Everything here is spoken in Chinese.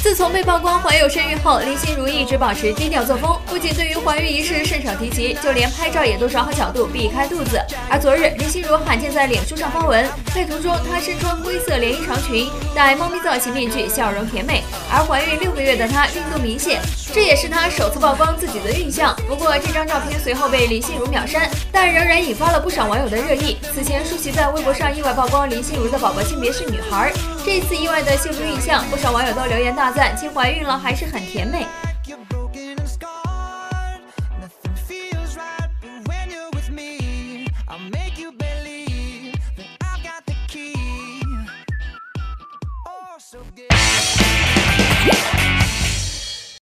自从被曝光怀有身孕后，林心如一直保持低调作风，不仅对于怀孕一事甚少提及，就连拍照也都找好角度避开肚子。而昨日，林心如罕见在脸书上发文，配图中她身穿灰色连衣长裙，戴猫咪造型面具，笑容甜美。而怀孕6个月的她运动明显，这也是她首次曝光自己的孕相。不过这张照片随后被林心如秒删，但仍然引发了不少网友的热议。此前舒淇在微博上意外曝光林心如的宝宝性别是女孩，这次意外的秀出孕相，不少网友都留言大赞，其怀孕了还是很甜美。